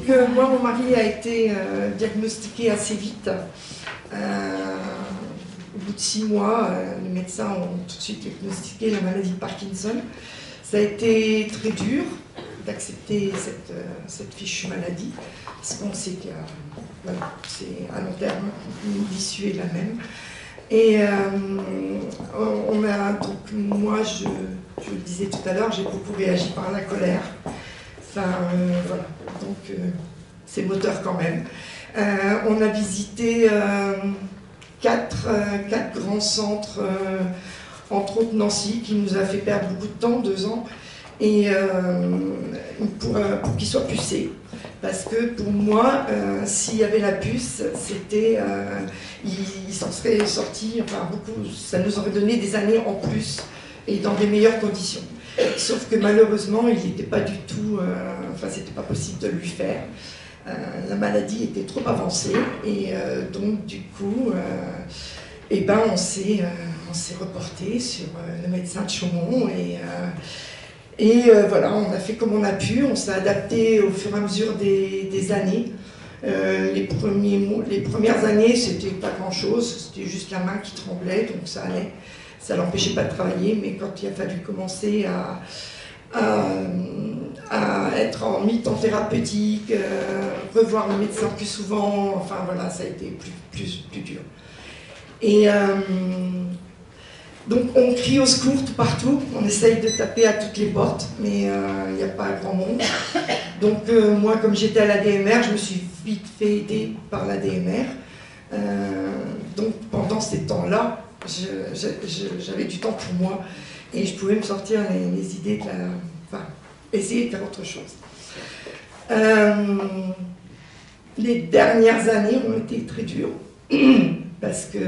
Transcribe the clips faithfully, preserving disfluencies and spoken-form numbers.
donc euh, moi, mon mari a été euh, diagnostiqué assez vite. Euh, au bout de six mois, euh, les médecins ont tout de suite diagnostiqué la maladie de Parkinson. Ça a été très dur d'accepter cette, euh, cette fichue maladie, parce qu'on sait que voilà, c'est à long terme, l'issue est la même. Et euh, on a, donc moi, je, je le disais tout à l'heure, j'ai beaucoup réagi par la colère. Enfin, euh, voilà, donc euh, c'est moteur quand même. Euh, on a visité euh, quatre, euh, quatre grands centres, euh, entre autres Nancy, qui nous a fait perdre beaucoup de temps, deux ans, et euh, pour, euh, pour qu'il soit pucé. Parce que pour moi, euh, s'il y avait la puce, c'était, euh, il, il s'en serait sorti, enfin beaucoup, ça nous aurait donné des années en plus et dans des meilleures conditions. Sauf que malheureusement, il n'était pas du tout, euh, enfin c'était pas possible de lui faire. Euh, la maladie était trop avancée et euh, donc du coup, euh, eh ben, on s'est euh, on s'est reporté sur euh, le médecin de Chaumont et euh, Et euh, voilà, on a fait comme on a pu, on s'est adapté au fur et à mesure des, des années. Euh, les, premiers mots, les premières années, c'était pas grand-chose, c'était juste la main qui tremblait, donc ça allait. Ça l'empêchait pas de travailler, mais quand il a fallu commencer à, à, à être en mi-temps thérapeutique, euh, revoir le médecin plus souvent, enfin voilà, ça a été plus, plus, plus dur. Et... Euh, Donc on crie au secours tout partout, on essaye de taper à toutes les portes, mais il euh, n'y a pas grand monde. Donc euh, moi, comme j'étais à l'A D M R, je me suis vite fait aider par l'A D M R. Euh, donc pendant ces temps-là, j'avais du temps pour moi et je pouvais me sortir les, les idées de la... Enfin, essayer de faire autre chose. Euh, les dernières années ont été très dures, parce que...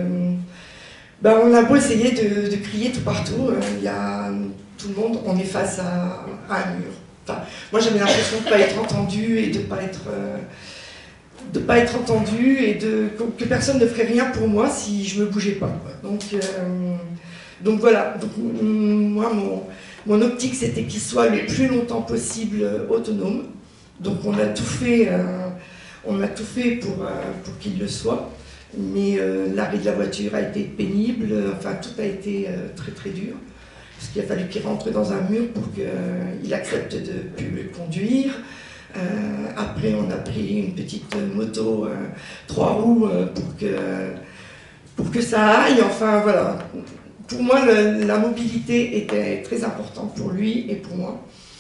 Ben, on a beau essayer de, de crier tout partout, il euh, y a tout le monde, on est face à, à un mur. Enfin, moi j'avais l'impression de ne pas être entendue et de ne pas être, euh, de pas être entendue et de, que personne ne ferait rien pour moi si je ne me bougeais pas. Donc, euh, donc voilà, donc, moi mon, mon optique c'était qu'il soit le plus longtemps possible autonome. Donc on a tout fait, euh, on a tout fait pour, euh, pour qu'il le soit. Mais euh, l'arrêt de la voiture a été pénible, enfin tout a été euh, très très dur, parce qu'il a fallu qu'il rentre dans un mur pour qu'il euh, accepte de ne plus le conduire. Euh, après on a pris une petite moto, euh, trois roues, euh, pour, que, pour que ça aille, enfin voilà. Pour moi le, la mobilité était très importante pour lui et pour moi.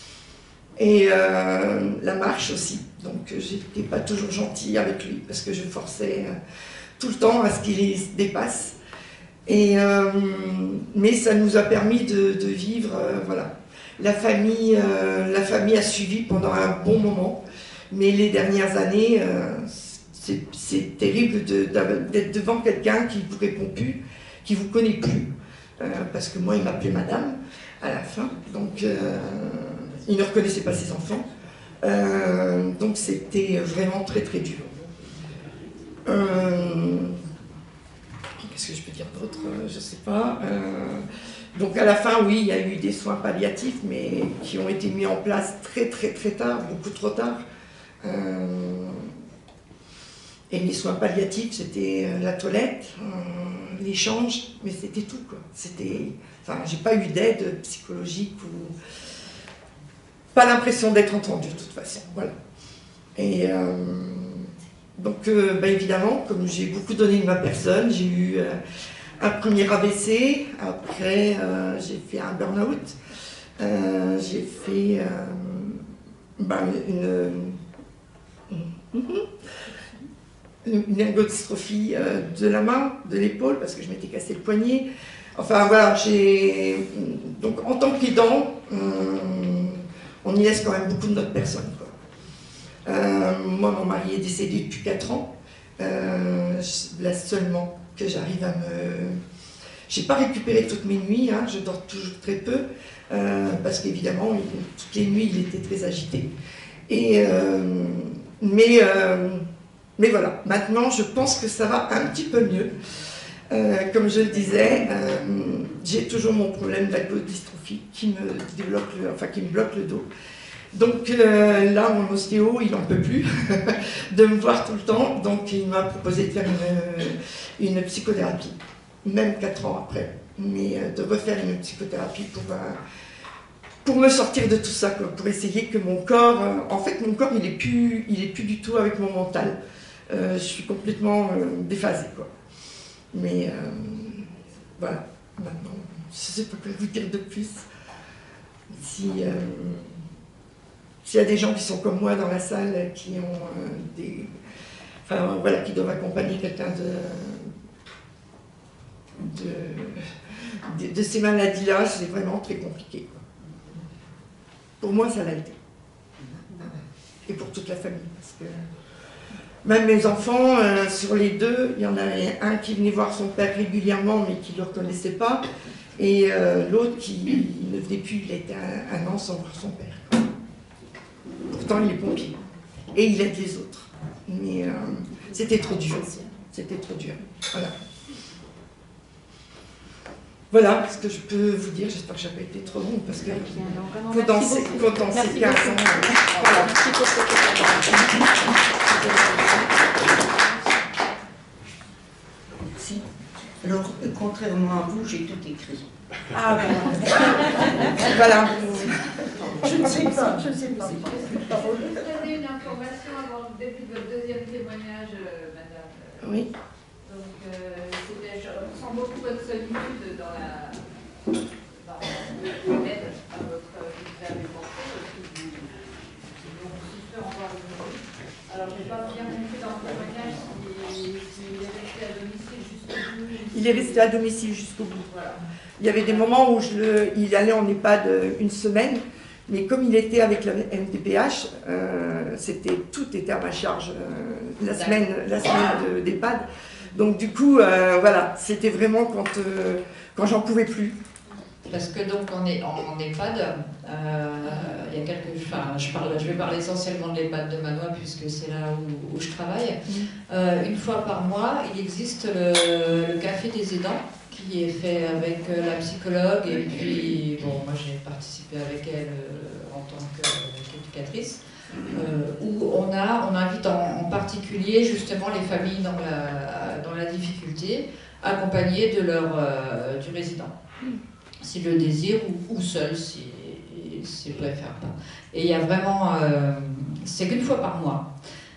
Et euh, la marche aussi, donc j'étais pas toujours gentille avec lui, parce que je forçais... Euh, tout le temps à ce qu'il se dépasse. Et, euh, mais ça nous a permis de, de vivre, euh, voilà. La famille, euh, la famille a suivi pendant un bon moment, mais les dernières années, euh, c'est terrible d'être de, devant quelqu'un qui ne vous répond plus, qui ne vous connaît plus, euh, parce que moi il m'appelait madame à la fin, donc euh, il ne reconnaissait pas ses enfants, euh, donc c'était vraiment très très dur. Euh, Qu'est-ce que je peux dire d'autre? Je ne sais pas. Euh, donc à la fin, oui, il y a eu des soins palliatifs, mais qui ont été mis en place très très très tard, beaucoup trop tard. Euh, et les soins palliatifs, c'était la toilette, euh, l'échange, mais c'était tout, quoi. C'était, enfin, j'ai pas eu d'aide psychologique ou pas l'impression d'être entendue de toute façon. Voilà. Et euh, Donc, euh, bah, évidemment, comme j'ai beaucoup donné de ma personne, j'ai eu euh, un premier A V C, après euh, j'ai fait un burn-out, euh, j'ai fait euh, bah, une, une, une ergodystrophie euh, de la main, de l'épaule, parce que je m'étais cassé le poignet. Enfin voilà, j'ai... Donc en tant qu'aidant, euh, on y laisse quand même beaucoup de notre personne, quoi. Euh, moi, mon mari est décédé depuis quatre ans. Euh, là seulement que j'arrive à me... J'ai pas récupéré toutes mes nuits, hein, je dors toujours très peu, euh, parce qu'évidemment, toutes les nuits, il était très agité. Et, euh, mais, euh, mais voilà, maintenant, je pense que ça va un petit peu mieux. Euh, comme je le disais, euh, j'ai toujours mon problème d'ergodystrophie qui me débloque le, enfin, qui me bloque le dos. Donc euh, là, mon ostéo, il n'en peut plus de me voir tout le temps, donc il m'a proposé de faire une, une psychothérapie, même quatre ans après, mais euh, de refaire une psychothérapie pour, euh, pour me sortir de tout ça, quoi, pour essayer que mon corps, euh, en fait mon corps il n'est plus, il est plus du tout avec mon mental, euh, je suis complètement euh, déphasée, quoi. Mais euh, voilà, maintenant, je ne sais pas quoi vous dire de plus. Si... Euh, S'il y a des gens qui sont comme moi dans la salle, qui ont euh, des, enfin voilà, qui doivent accompagner quelqu'un de, de, de, de ces maladies-là, c'est vraiment très compliqué, quoi. Pour moi, ça l'a été. Et pour toute la famille, parce que même mes enfants, euh, sur les deux, il y en avait un qui venait voir son père régulièrement, mais qui ne le reconnaissait pas, et euh, l'autre qui ne venait plus, il était un, un an sans voir son père. Pourtant, il est pompier. Et il aide les autres. Mais euh, c'était trop dur. C'était trop dur. Voilà. Voilà ce que je peux vous dire. J'espère que je n'ai pas été trop longue parce que condenser quinze ans. Voilà. Merci. Alors, contrairement à vous, j'ai tout écrit. Ah, voilà. Voilà. Je ne sais pas, je ne sais pas. Vous avez une information avant le début de votre deuxième témoignage, euh, madame. Oui. Donc, euh, c'était, je ressens beaucoup votre solitude dans la dans l'aide à votre intervention, parce que vous, vous souffrez encore aujourd'hui. Alors, je n'ai pas bien compris dans le témoignage s'il si, si est resté à domicile jusqu'au bout. Il est resté à domicile jusqu'au bout. Voilà. Il y avait des moments où je le, il allait en EHPAD une semaine. Mais comme il était avec la M D P H, euh, c'était, tout était à ma charge euh, la semaine, la semaine d'EHPAD. Donc du coup, euh, voilà, c'était vraiment quand, euh, quand j'en pouvais plus. Parce que donc on est en EHPAD, euh, il y a quelques, enfin, je, parle, je vais parler essentiellement de l'EHPAD de Manois puisque c'est là où, où je travaille. Euh, une fois par mois, il existe le, le café des aidants, qui est fait avec euh, la psychologue, et puis, bon, moi j'ai participé avec elle euh, en tant qu'éducatrice, euh, où on, a, on invite en, en particulier justement les familles dans la, dans la difficulté, accompagnées de leur, euh, du résident, s'ils le désirent, ou, ou seuls, s'ils si, préfèrent pas. Et il y a vraiment, euh, c'est qu'une fois par mois,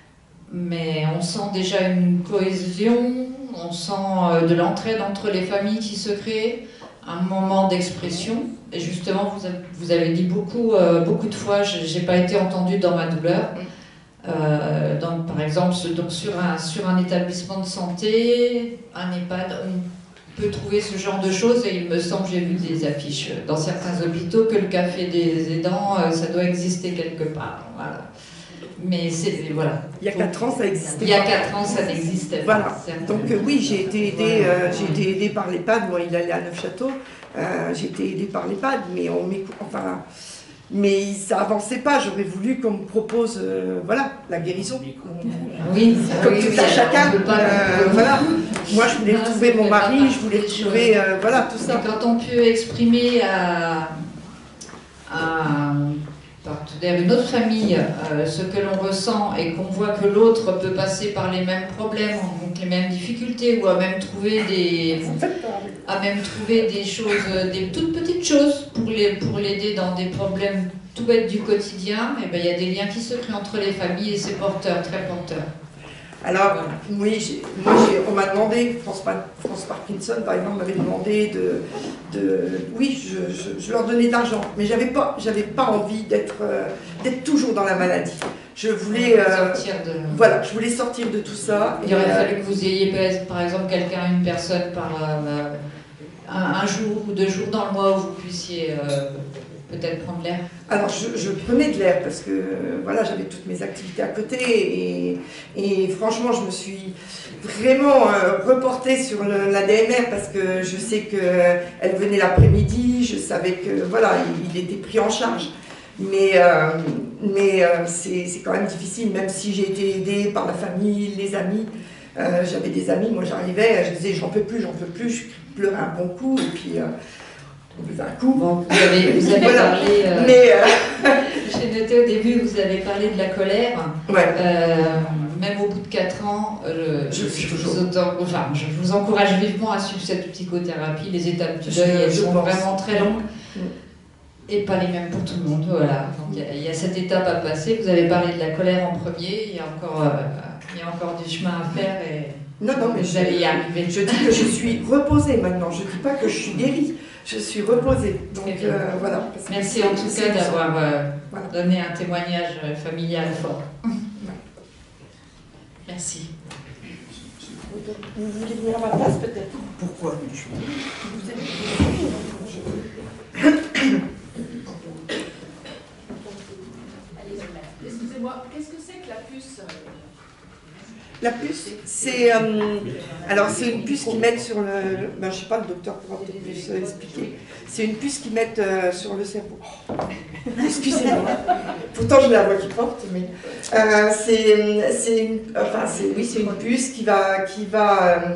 mais on sent déjà une cohésion. On sent de l'entraide entre les familles qui se crée, un moment d'expression. Et justement, vous avez, vous avez dit beaucoup, euh, beaucoup de fois, je n'ai pas été entendue dans ma douleur. Euh, donc, par exemple, donc sur, un, sur un établissement de santé, un EHPAD, on peut trouver ce genre de choses. Et il me semble, j'ai vu des affiches dans certains hôpitaux, que le café des aidants, ça doit exister quelque part. Voilà. Mais c'est, voilà. Il y a quatre ans, ça existait. Il y a quatre ans, ça n'existait pas. Voilà. Donc euh, oui, j'ai été aidée, euh, j'ai été aidée par l'EHPAD. Moi, il allait à Neufchâteau. Euh, j'ai été aidée par l'EHPAD, mais on m'écoute. Enfin, mais ça avançait pas. J'aurais voulu qu'on me propose, euh, voilà, la guérison. Oui, comme oui, tout oui, à chacun. pas, Euh, voilà. Moi, je voulais retrouver mon mari, je voulais retrouver, euh, voilà, tout ça. Et quand on peut exprimer à, à partenaire, une autre famille, euh, ce que l'on ressent et qu'on voit que l'autre peut passer par les mêmes problèmes, donc les mêmes difficultés, ou à même trouver des, à même trouver des choses, des toutes petites choses pour les, pour l'aider dans des problèmes tout bêtes du quotidien, et ben il y a des liens qui se créent entre les familles et c'est porteur, très porteur. Alors, oui, j'ai, moi, j'ai, on m'a demandé, France, France Parkinson, par exemple, m'avait demandé de... de oui, je, je, je leur donnais de l'argent, mais je n'avais pas, j'avais pas envie d'être, euh, d'être toujours dans la maladie. Je voulais... Euh, sortir de... Voilà, je voulais sortir de tout ça. Il aurait et, fallu que vous ayez, par exemple, quelqu'un, une personne par euh, un, un jour ou deux jours dans le mois où vous puissiez... Euh, peut-être prendre l'air. Alors, je, je prenais de l'air parce que voilà, j'avais toutes mes activités à côté et, et franchement, je me suis vraiment euh, reportée sur le, la D M R parce que je sais qu'elle venait l'après-midi, je savais que voilà, il, il était pris en charge. Mais, euh, mais euh, c'est quand même difficile, même si j'ai été aidée par la famille, les amis. Euh, j'avais des amis, moi j'arrivais, je disais j'en peux plus, j'en peux plus, je pleurais un bon coup et puis... Euh, un coup. Bon, vous avez, vous avez voilà. parlé, euh, mais, euh... je répété au début, vous avez parlé de la colère. Ouais. Euh, même au bout de quatre ans, euh, Je suis je, toujours. vous autant- enfin, je vous encourage vivement à suivre cette psychothérapie. Les étapes du Je- deuil, elles je sont pense. vraiment très longues. Mm. Et pas les mêmes pour tout le monde, voilà. Donc, il y a- il y, a cette étape à passer. Vous avez parlé de la colère en premier. Il y a encore, euh, il y a encore du chemin à faire et Non, non, mais vous je, allez y arriver. je dis que je suis reposée maintenant. Je ne dis pas que je suis guérie. Je suis reposée. Donc Très bien. euh, voilà. Parce que Merci c'est- en tout c'est- cas d'avoir euh, Voilà. donné un témoignage euh, familial fort. Merci. Vous voulez venir à ma place peut-être? Pourquoi? Vous êtes- Excusez-moi, qu'est-ce que c'est que la puce? La puce, c'est euh, alors c'est une puce qu'ils mettent sur le. Ben, je sais pas, le docteur pourra peut-être plus euh, expliquer. C'est une puce qu'ils mettent euh, sur le cerveau. Excusez-moi. Pourtant j'ai la voix qui porte, mais euh, c'est c'est une enfin c'est oui c'est une puce qui va qui va euh,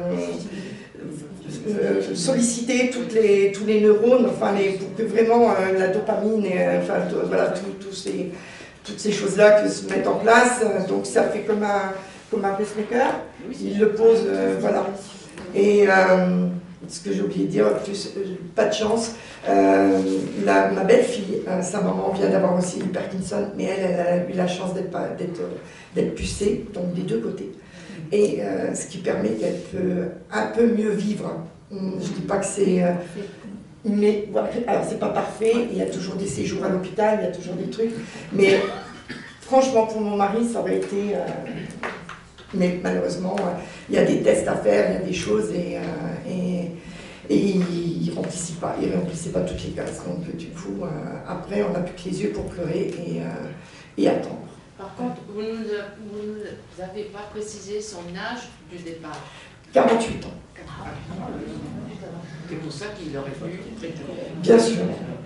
euh, solliciter toutes les tous les neurones, enfin les pour que vraiment euh, la dopamine et euh, enfin tout- voilà tout- tous ces toutes ces choses-là que se mettent en place. Donc ça fait comme un comme un pacemaker, il le pose, euh, voilà. Et euh, ce que j'ai oublié de dire, plus, euh, pas de chance, euh, la- ma belle-fille, euh, sa maman vient d'avoir aussi eu Parkinson, mais elle, elle a eu la chance d'être pas- d'être, euh, d'être pucée, donc des deux côtés. Et euh, ce qui permet qu'elle peut un peu mieux vivre. Je ne dis pas que c'est... euh, mais voilà, alors c'est pas parfait, il y a toujours des séjours à l'hôpital, il y a toujours des trucs, mais franchement pour mon mari ça aurait été... euh, mais malheureusement, euh, il y a des tests à faire, il y a des choses et, euh, et, et il ne remplissait pas, il remplissait pas toutes les cases. Donc du coup, euh, après, on n'a plus que les yeux pour pleurer et, euh, et attendre. Par contre, vous ne nous, vous nous avez pas précisé son âge du départ. quarante-huit ans, C'est pour ça qu'il aurait fallu prétendre. bien sûr.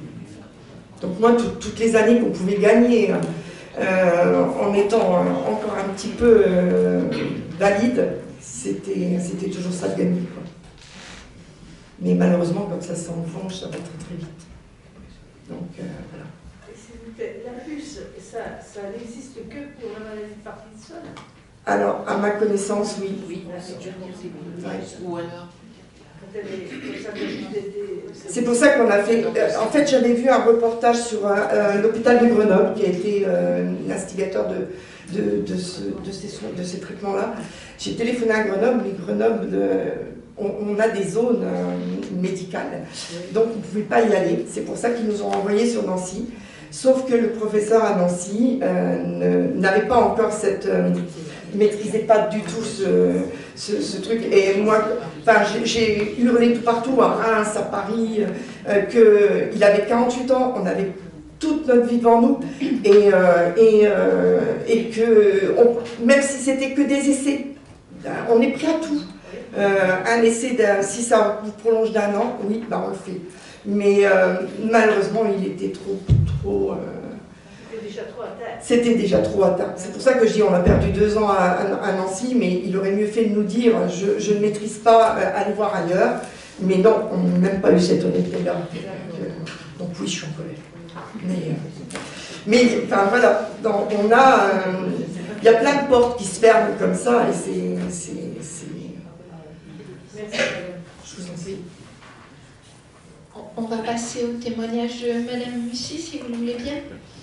Donc moi, tout- toutes les années qu'on pouvait gagner, euh, en étant euh, encore un petit peu euh, valide, c'était c'était toujours ça de gagner, quoi. Mais malheureusement, comme ça s'enfonce, ça va très très vite. Donc euh, voilà. Et s'il vous plaît, la puce, ça, ça n'existe que pour la maladie de Parkinson? Alors, à ma connaissance, oui. Oui, c'est toujours possible. Ouais. Ou alors, Quand elle est comme ça, des- des- des- C'est pour ça qu'on a fait. euh, en fait, j'avais vu un reportage sur euh, euh, l'hôpital de Grenoble, qui a été euh, l'instigateur de, de, de, ce- de ces, soins- de ces traitements-là. J'ai téléphoné à Grenoble, mais Grenoble, euh, on, on a des zones euh, médicales, donc on ne pouvait pas y aller. C'est pour ça qu'ils nous ont envoyés sur Nancy. Sauf que le professeur à Nancy euh, ne- n'avait pas encore cette. Euh, il maîtrisait pas du tout ce, ce, ce truc. Et moi, enfin, j'ai- j'ai hurlé tout partout, à Reims, à Paris, euh, qu'il avait quarante-huit ans, on avait toute notre vie devant nous, et, euh, et, euh, et que, on- même si c'était que des essais, ben, on est prêt à tout. Euh, un essai, d'un- si ça vous prolonge d'un an, oui, ben on le fait. Mais euh, malheureusement, il était trop, trop. euh, C'était déjà trop à terre. C'était déjà trop atteint. C'est pour ça que je dis on a perdu deux ans à, à- à Nancy, mais il aurait mieux fait de nous dire je, je ne maîtrise pas, euh, allez voir ailleurs. Mais non, on n'a même pas eu cette honnêteté-là. Donc, euh, donc oui, je suis en colère. Mais, euh, mais enfin voilà, dans- on a, euh, il y a plein de portes qui se ferment comme ça et c'est, c'est, c'est- Merci. je vous en prie. On va passer au témoignage de Madame Mussy, si vous le voulez bien.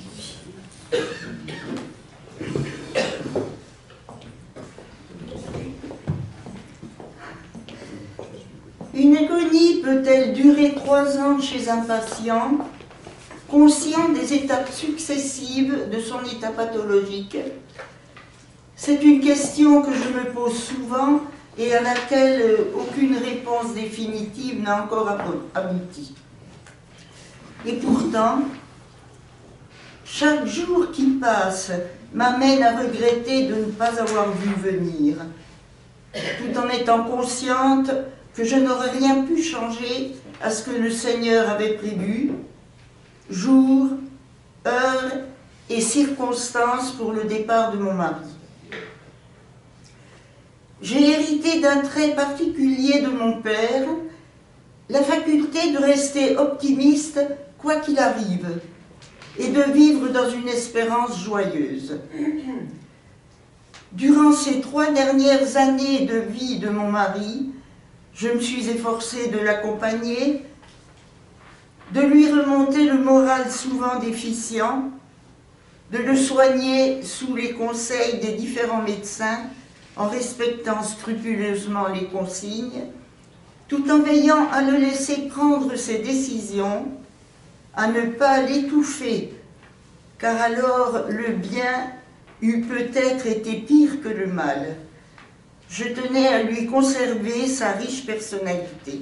Une agonie peut-elle durer trois ans chez un patient, conscient des étapes successives de son état pathologique? C'est une question que je me pose souvent et à laquelle aucune réponse définitive n'a encore abouti. Et pourtant, chaque jour qui passe m'amène à regretter de ne pas avoir vu venir, tout en étant consciente que je n'aurais rien pu changer à ce que le Seigneur avait prévu, jour, heure et circonstances pour le départ de mon mari. J'ai hérité d'un trait particulier de mon père, la faculté de rester optimiste quoi qu'il arrive, et de vivre dans une espérance joyeuse. Durant ces trois dernières années de vie de mon mari, je me suis efforcée de l'accompagner, de lui remonter le moral souvent déficient, de le soigner sous les conseils des différents médecins en respectant scrupuleusement les consignes, tout en veillant à le laisser prendre ses décisions, à ne pas l'étouffer, car alors le bien eût peut-être été pire que le mal. Je tenais à lui conserver sa riche personnalité.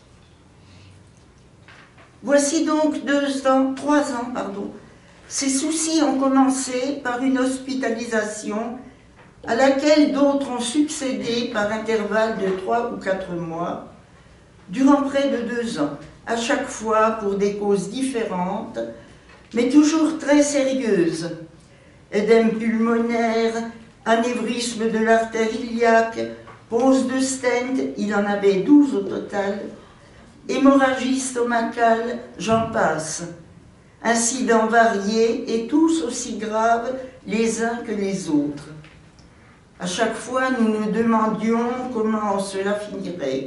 Voici donc deux ans, trois ans, pardon. Ces soucis ont commencé par une hospitalisation à laquelle d'autres ont succédé par intervalles de trois ou quatre mois, durant près de deux ans, à chaque fois pour des causes différentes, mais toujours très sérieuses. Édème pulmonaire, anévrisme de l'artère iliaque, pose de stent, il en avait douze au total, hémorragie stomacale, j'en passe. Incidents variés et tous aussi graves les uns que les autres. À chaque fois, nous nous demandions comment cela finirait.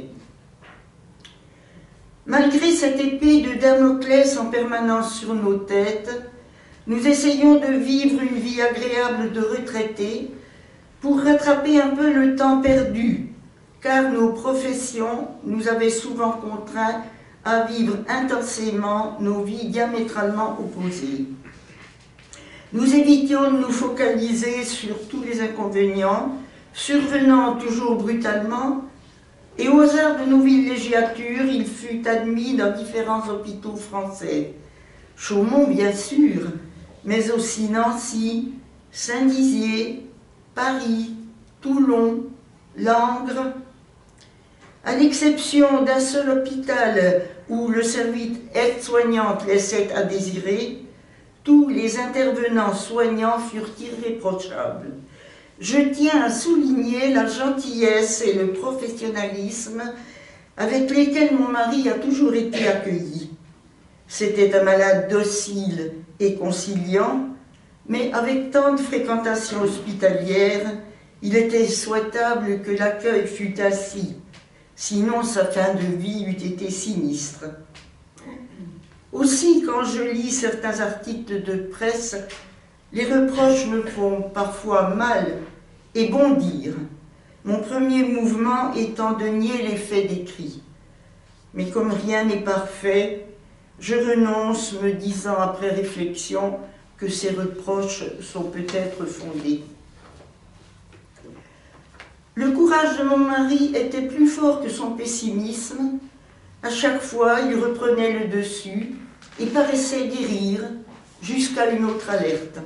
Malgré cette épée de Damoclès en permanence sur nos têtes, nous essayons de vivre une vie agréable de retraités pour rattraper un peu le temps perdu, car nos professions nous avaient souvent contraints à vivre intensément nos vies diamétralement opposées. Nous évitions de nous focaliser sur tous les inconvénients, survenant toujours brutalement, et au hasard de nos villégiatures, il fut admis dans différents hôpitaux français. Chaumont, bien sûr, mais aussi Nancy, Saint-Dizier, Paris, Toulon, Langres. À l'exception d'un seul hôpital où le service aide-soignante laissait à désirer, tous les intervenants soignants furent irréprochables. Je tiens à souligner la gentillesse et le professionnalisme avec lesquels mon mari a toujours été accueilli. C'était un malade docile et conciliant, mais avec tant de fréquentation hospitalière, il était souhaitable que l'accueil fût assis, sinon sa fin de vie eût été sinistre. Aussi, quand je lis certains articles de presse, les reproches me font parfois mal et bondir, mon premier mouvement étant de nier les faits décrits. Mais comme rien n'est parfait, je renonce, me disant après réflexion que ces reproches sont peut-être fondés. Le courage de mon mari était plus fort que son pessimisme. À chaque fois, il reprenait le dessus et paraissait guérir jusqu'à une autre alerte.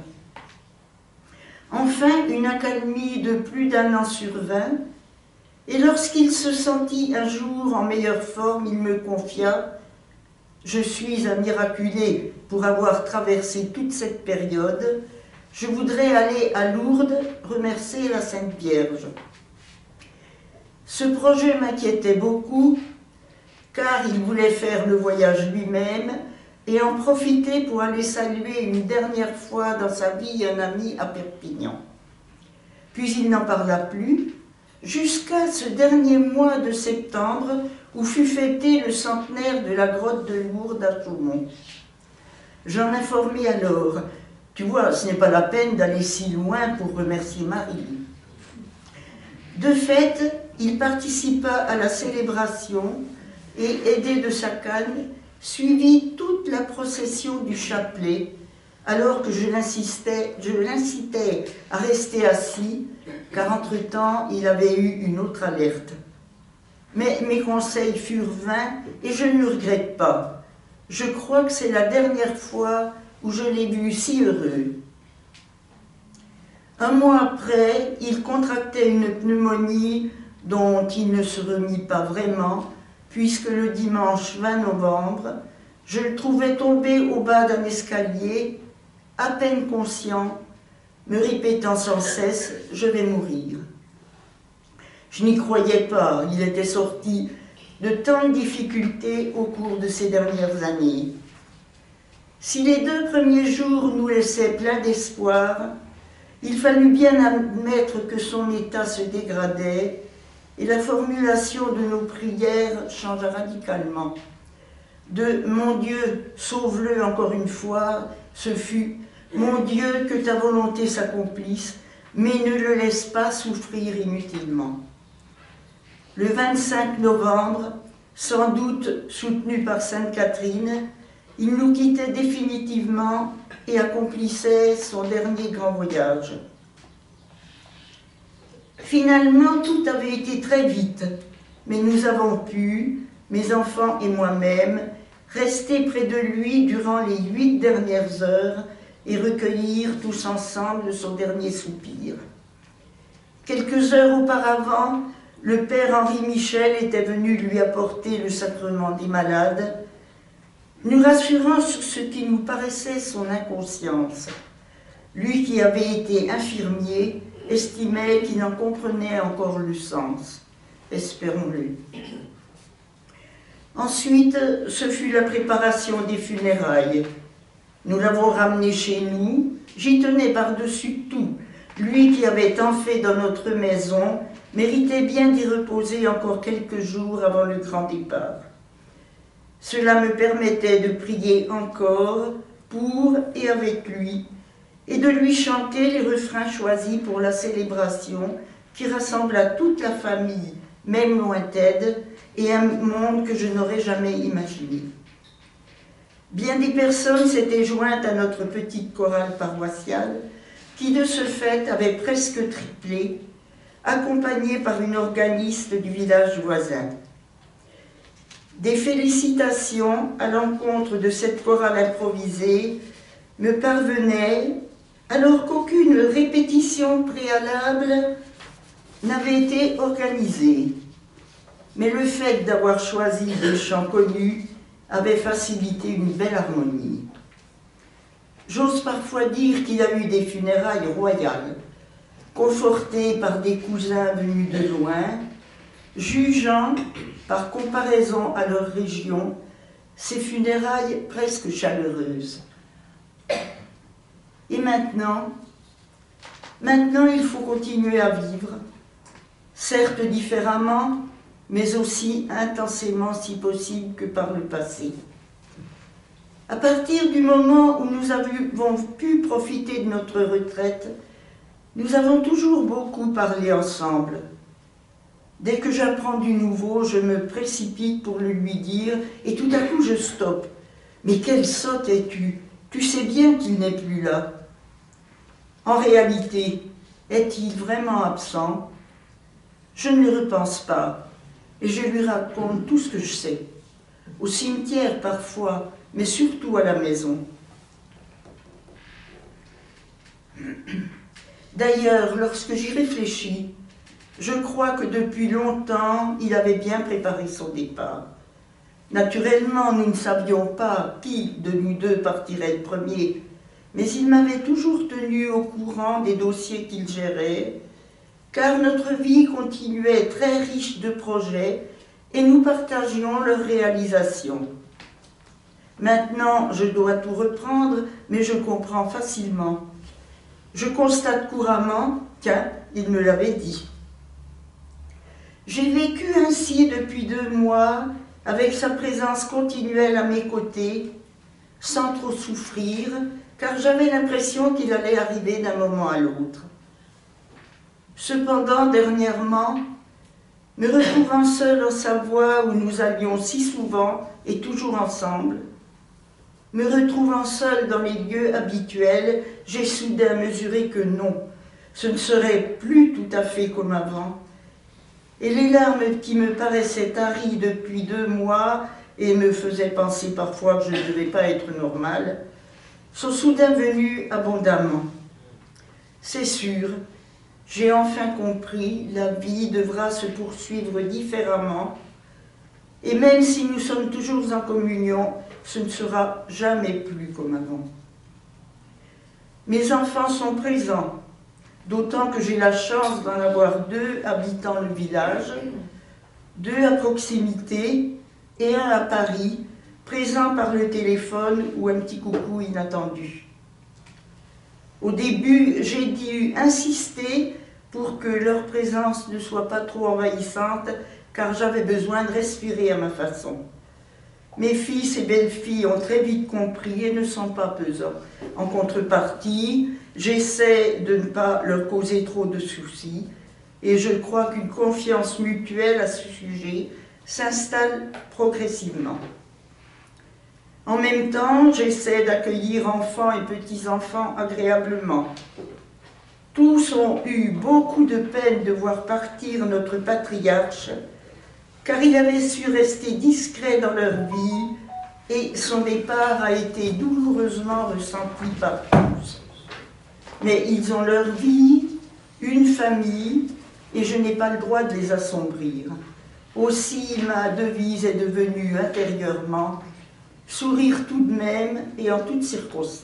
Enfin, une accalmie de plus d'un an survint, et lorsqu'il se sentit un jour en meilleure forme, il me confia « Je suis un miraculé pour avoir traversé toute cette période. Je voudrais aller à Lourdes remercier la Sainte Vierge. » Ce projet m'inquiétait beaucoup, car il voulait faire le voyage lui-même et en profiter pour aller saluer une dernière fois dans sa vie un ami à Perpignan. Puis il n'en parla plus, jusqu'à ce dernier mois de septembre où fut fêté le centenaire de la grotte de Lourdes à Chaumont. J'en informais alors. Tu vois, ce n'est pas la peine d'aller si loin pour remercier Marie. De fait, il participa à la célébration et, aidé de sa canne, suivit toute la procession du chapelet, alors que je l'incitais, je l'incitais à rester assis, car entre-temps, il avait eu une autre alerte. Mais mes conseils furent vains et je ne le regrette pas. Je crois que c'est la dernière fois où je l'ai vu si heureux. Un mois après, il contractait une pneumonie dont il ne se remit pas vraiment, puisque le dimanche vingt novembre, je le trouvais tombé au bas d'un escalier, à peine conscient, me répétant sans cesse « Je vais mourir ». Je n'y croyais pas, il était sorti de tant de difficultés au cours de ces dernières années. Si les deux premiers jours nous laissaient plein d'espoir, il fallut bien admettre que son état se dégradait et la formulation de nos prières changea radicalement. De « Mon Dieu, sauve-le encore une fois », ce fut « Mon Dieu, que ta volonté s'accomplisse, mais ne le laisse pas souffrir inutilement ». Le vingt-cinq novembre, sans doute soutenu par Sainte Catherine, il nous quittait définitivement et accomplissait son dernier grand voyage. Finalement, tout avait été très vite, mais nous avons pu, mes enfants et moi-même, rester près de lui durant les huit dernières heures et recueillir tous ensemble son dernier soupir. Quelques heures auparavant, le père Henri Michel était venu lui apporter le sacrement des malades, nous rassurant sur ce qui nous paraissait son inconscience. Lui qui avait été infirmier estimait qu'il en comprenait encore le sens. Espérons-le. Ensuite, ce fut la préparation des funérailles. Nous l'avons ramené chez nous. J'y tenais par-dessus tout. Lui qui avait tant fait dans notre maison méritait bien d'y reposer encore quelques jours avant le grand départ. Cela me permettait de prier encore pour et avec lui, et de lui chanter les refrains choisis pour la célébration qui rassembla toute la famille, même lointaine, et un monde que je n'aurais jamais imaginé. Bien des personnes s'étaient jointes à notre petite chorale paroissiale, qui de ce fait avait presque triplé, accompagnée par une organiste du village voisin. Des félicitations à l'encontre de cette chorale improvisée me parvenaient alors qu'aucune répétition préalable n'avait été organisée. Mais le fait d'avoir choisi des chants connus avait facilité une belle harmonie. J'ose parfois dire qu'il a eu des funérailles royales, conforté par des cousins venus de loin, jugeant, par comparaison à leur région, ces funérailles presque chaleureuses. Et maintenant, maintenant il faut continuer à vivre, certes différemment, mais aussi intensément si possible que par le passé. À partir du moment où nous avons pu profiter de notre retraite, nous avons toujours beaucoup parlé ensemble. Dès que j'apprends du nouveau, je me précipite pour le lui dire, et tout à coup je stoppe. Mais quelle sotte es-tu? Tu sais bien qu'il n'est plus là. En réalité, est-il vraiment absent? Je ne le repense pas, et je lui raconte tout ce que je sais. Au cimetière parfois, mais surtout à la maison. D'ailleurs, lorsque j'y réfléchis, je crois que depuis longtemps, il avait bien préparé son départ. Naturellement, nous ne savions pas qui de nous deux partirait le premier, mais il m'avait toujours tenu au courant des dossiers qu'il gérait, car notre vie continuait très riche de projets et nous partagions leurs réalisations. Maintenant, je dois tout reprendre, mais je comprends facilement. Je constate couramment, tiens, il me l'avait dit. J'ai vécu ainsi depuis deux mois, avec sa présence continuelle à mes côtés, sans trop souffrir, car j'avais l'impression qu'il allait arriver d'un moment à l'autre. Cependant, dernièrement, me retrouvant seule en Savoie où nous allions si souvent et toujours ensemble, me retrouvant seule dans les lieux habituels, j'ai soudain mesuré que non, ce ne serait plus tout à fait comme avant. Et les larmes qui me paraissaient taries depuis deux mois et me faisaient penser parfois que je ne devais pas être normale, sont soudain venues abondamment. C'est sûr, j'ai enfin compris, la vie devra se poursuivre différemment, et même si nous sommes toujours en communion, ce ne sera jamais plus comme avant. Mes enfants sont présents, d'autant que j'ai la chance d'en avoir deux habitant le village, deux à proximité et un à Paris, présents par le téléphone ou un petit coucou inattendu. Au début, j'ai dû insister pour que leur présence ne soit pas trop envahissante, car j'avais besoin de respirer à ma façon. Mes fils et belles-filles ont très vite compris et ne sont pas pesants. En contrepartie, j'essaie de ne pas leur causer trop de soucis et je crois qu'une confiance mutuelle à ce sujet s'installe progressivement. En même temps, j'essaie d'accueillir enfants et petits-enfants agréablement. Tous ont eu beaucoup de peine de voir partir notre patriarche, car il avait su rester discret dans leur vie et son départ a été douloureusement ressenti par tous. Mais ils ont leur vie, une famille, et je n'ai pas le droit de les assombrir. Aussi, ma devise est devenue intérieurement « sourire tout de même et en toutes circonstances ».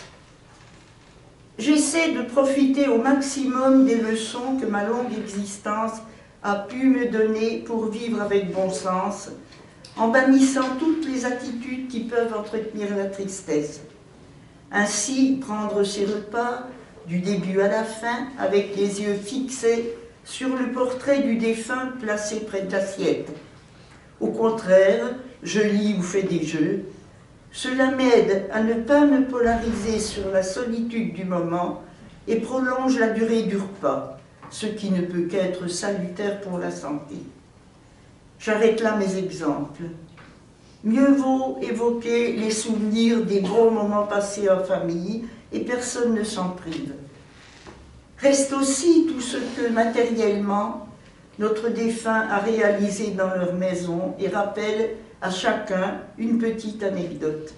J'essaie de profiter au maximum des leçons que ma longue existence a pu me donner pour vivre avec bon sens, en bannissant toutes les attitudes qui peuvent entretenir la tristesse. Ainsi, prendre ses repas du début à la fin, avec les yeux fixés sur le portrait du défunt placé près de l'assiette. Au contraire, je lis ou fais des jeux. Cela m'aide à ne pas me polariser sur la solitude du moment et prolonge la durée du repas, ce qui ne peut qu'être salutaire pour la santé. J'arrête là mes exemples. Mieux vaut évoquer les souvenirs des beaux moments passés en famille et personne ne s'en prive. Reste aussi tout ce que matériellement notre défunt a réalisé dans leur maison et rappelle à chacun une petite anecdote.